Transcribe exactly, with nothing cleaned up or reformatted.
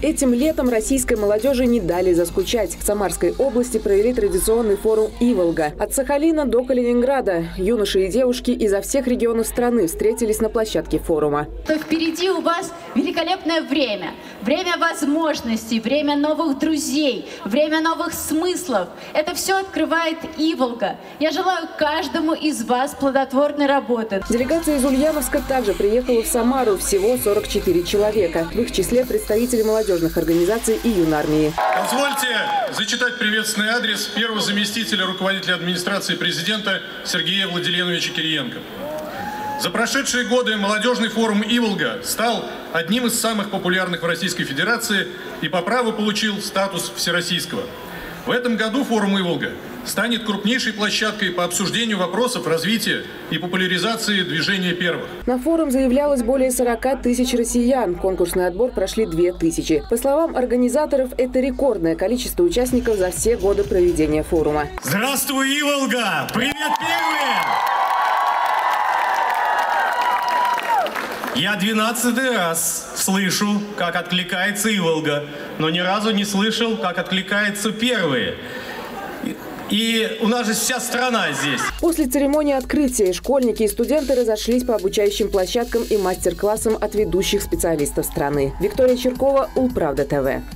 Этим летом российской молодежи не дали заскучать. В Самарской области провели традиционный форум «Иволга». От Сахалина до Калининграда юноши и девушки изо всех регионов страны встретились на площадке форума. Впереди у вас великолепное время. Время возможностей, время новых друзей, время новых смыслов. Это все открывает Иволга. Я желаю каждому из вас плодотворной работы. Делегация из Ульяновска также приехала в Самару. Всего сорок четыре человека. В их числе представители молодежных организаций и юнармии. Позвольте зачитать приветственный адрес первого заместителя руководителя администрации президента Сергея Владиленовича Кириенко. За прошедшие годы молодежный форум «Иволга» стал одним из самых популярных в Российской Федерации и по праву получил статус всероссийского. В этом году форум «Иволга» станет крупнейшей площадкой по обсуждению вопросов развития и популяризации движения первых. На форум заявлялось более сорока тысяч россиян. Конкурсный отбор прошли две тысячи. По словам организаторов, это рекордное количество участников за все годы проведения форума. Здравствуй, Иволга! Привет, первые! Я двенадцатый раз слышу, как откликается Иволга, но ни разу не слышал, как откликаются первые. И у нас же вся страна здесь. После церемонии открытия школьники и студенты разошлись по обучающим площадкам и мастер-классам от ведущих специалистов страны. Виктория Черкова, Улправда ТВ.